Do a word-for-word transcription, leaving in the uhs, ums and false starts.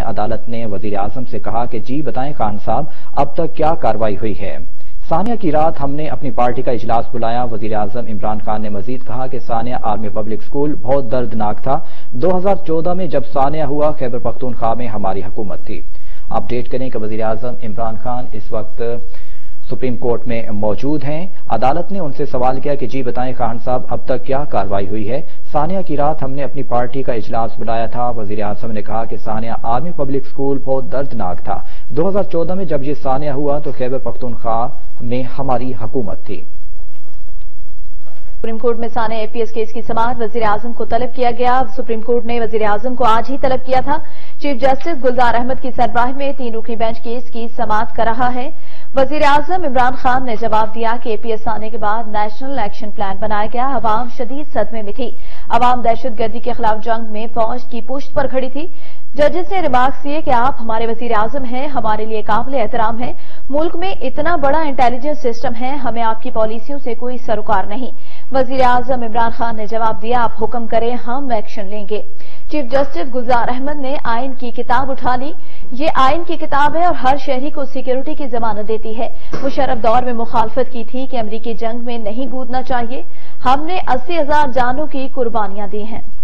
عدالت نے وزیر اعظم سے کہا کہ جی بتائیں خان صاحب اب تک کیا کارروائی ہوئی ہے۔ ثانیہ کی رات ہم نے اپنی پارٹی کا اجلاس بلایا۔ وزیر اعظم عمران خان نے مزید کہا کہ ثانیہ آرمی پبلک اسکول بہت دردناک تھا۔ دو ہزار چودہ میں جب ثانیہ ہوا خیبر پختونخوا میں ہماری حکومت تھی۔ اپ ڈیٹ کریں کہ وزیر اعظم عمران خان اس وقت سپریم کورٹ میں موجود ہیں۔ عدالت نے ان سے سوال کیا کہ جی بتائیں خان صاحب اب تک کیا کارروائی ہوئی ہے۔ ثانیہ کی رات ہم نے اپنی پارٹی کا اجلاس بلایا تھا۔ وزیر اعظم نے کہا کہ ثانیہ آرمی پبلک اسکول بہت دردناک تھا۔ دو ہزار چودہ میں جب یہ ثانیہ ہوا تو خیبر پختونخوا میں ہماری حکومت تھی۔ سپریم کورٹ میں ثانیہ اے پی ایس کیس کی سماعت وزیر اعظم کو طلب کیا گیا۔ سپریم کورٹ نے وزیر اعظم کو آج ہی طلب کیا تھا۔ چیف جسٹس گلزار احمد کی سربراہی میں تین رکنی بینچ کیس کی سماعت کر رہا ہے۔ وزیر اعظم عمران خان نے جواب دیا کہ اے پی ایس آنے کے بعد نیشنل ایکشن پلان بنایا گیا۔ عوام شدید صدمے میں تھی۔ عوام دہشت گردی کے خلاف جنگ میں فوج کی پشت پر کھڑی تھی۔ ججز نے ریمارکس دیے کہ آپ ہمارے وزیر اعظم ہیں، ہمارے لیے قابل احترام ہیں۔ ملک میں اتنا بڑا انٹیلیجنس سسٹم ہے، ہمیں آپ کی پالیسیوں سے کوئی سروکار نہیں۔ وزیر اعظم عمران خان نے جواب دیا آپ حکم کریں ہم ایکشن لیں گے۔ چیف جسٹس گلزار احمد نے آئین کی کتاب اٹھا لی۔ یہ آئین کی کتاب ہے اور ہر شہری کو سیکیورٹی کی ضمانت دیتی ہے۔ مشرف دور میں مخالفت کی تھی کہ امریکی جنگ میں نہیں کودنا چاہیے۔ ہم نے اسی ہزار جانوں کی قربانیاں دی ہیں۔